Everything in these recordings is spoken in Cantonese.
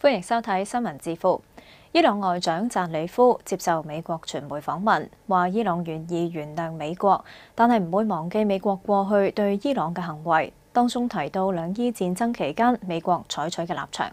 歡迎收睇新聞智庫。伊朗外長扎里夫接受美國傳媒訪問，話伊朗願意原諒美國，但係唔會忘記美國過去對伊朗嘅行為。當中提到兩伊戰爭期間美國採取嘅立場。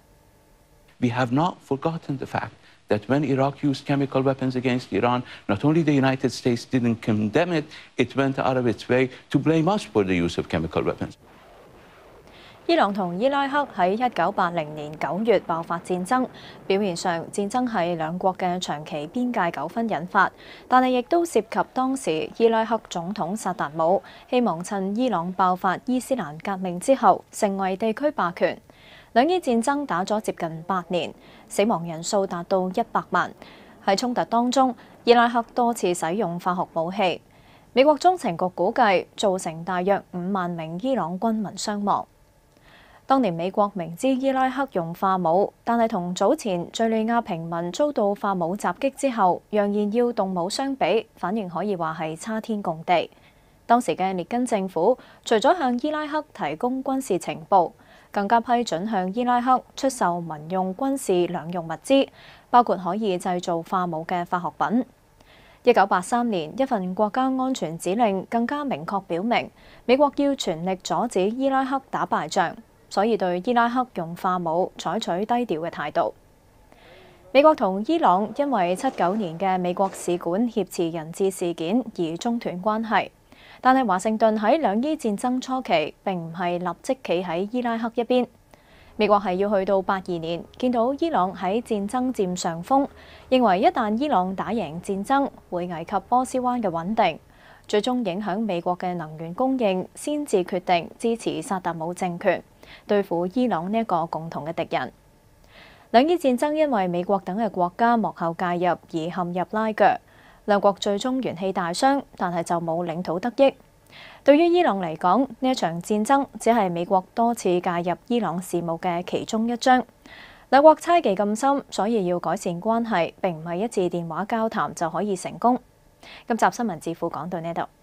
We have not forgotten the fact that when Iraq used chemical weapons against Iran, not only the United States didn't condemn it, it went out of its way to blame us for the use of chemical weapons. 伊朗同伊拉克喺1980年9月爆發戰爭，表面上戰爭係兩國嘅長期邊界糾紛引發，但係亦都涉及當時伊拉克總統薩達姆希望趁伊朗爆發伊斯蘭革命之後成為地區霸權。兩伊戰爭打咗接近8年，死亡人數達到100萬。喺衝突當中，伊拉克多次使用化學武器。美國中情局估計造成大約5萬名伊朗軍民傷亡。當年美國明知伊拉克用化武，但係同早前敍利亞平民遭到化武襲擊之後，揚言要動武相比，反應可以話係差天共地。當時嘅列根政府除咗向伊拉克提供軍事情報，更加批准向伊拉克出售民用軍事兩用物資，包括可以製造化武嘅化學品。1983年一份國家安全指令更加明確表明，美國要全力阻止伊拉克打敗仗。所以對伊拉克用化武採取低調嘅態度。美國同伊朗因為79年嘅美國使館挾持人質事件而中斷關係，但係華盛頓喺兩伊戰爭初期並唔係立即企喺伊拉克一邊。美國係要去到82年見到伊朗喺戰爭佔上風，認為一旦伊朗打贏戰爭，會危及波斯灣嘅穩定，最終影響美國嘅能源供應，先至決定支持薩達姆政權，對付伊朗呢一個共同嘅敵人。兩伊戰爭因為美國等嘅國家幕後介入而陷入拉鋸，兩國最終元氣大傷，但係就冇領土得益。對於伊朗嚟講，呢一場戰爭只係美國多次介入伊朗事務嘅其中一章。兩國猜忌咁深，所以要改善關係並唔係一次電話交談就可以成功。今集新聞智庫講到呢度。